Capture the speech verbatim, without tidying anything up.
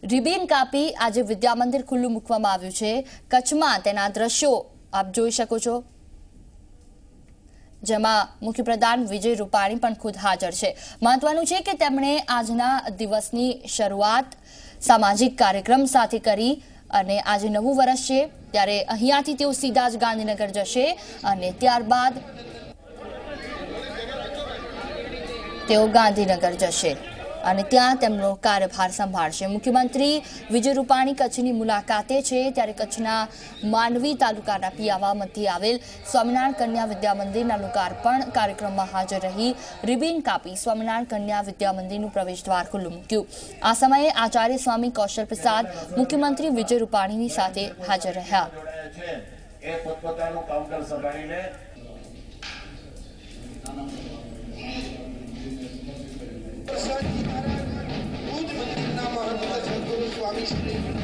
Ribbon કાપી આજે વિદ્યા મંદિર ખુલ્લું મૂકવામાં આવ્યું છે। કચ્છમાં તેના દ્રશ્યો આપ જોઈ શકો છો, જેમાં મુખ્યપ્રધાન વિજય રૂપાણી પણ ખુદ હાજર છે। મહત્વનું છે કે તેમણે આજના દિવસની શરૂઆત સામાજિક કાર્યક્રમ સાથે કરી અને આજે નવું વર્ષ છે ત્યારે અહીંયાથી તેઓ સીધા જ ગાંધીનગર જશે અને ત્યારબાદ તેઓ ગાંધીનગર જશે અને ત્યાં તેમનો કાર્યભાર સંભાળશે। મુખ્યમંત્રી વિજય રૂપાણી કચ્છની મુલાકાતે છે ત્યારે કચ્છના માંડવી તાલુકાના પિયાવા મધ્યે આવેલ સ્વામિનારાયણ કન્યા વિદ્યા મંદિરના લોકાર્પણ કાર્યક્રમમાં હાજર રહી રિબીન કાપી સ્વામિનારાયણ કન્યા વિદ્યા મંદિરનું પ્રવેશ દ્વાર ખુલ્લું મૂક્યું। આ સમયે આચાર્ય સ્વામી કૌશલ પ્રસાદ મુખ્યમંત્રી વિજય રૂપાણીની સાથે હાજર રહ્યા। स्वामी श्री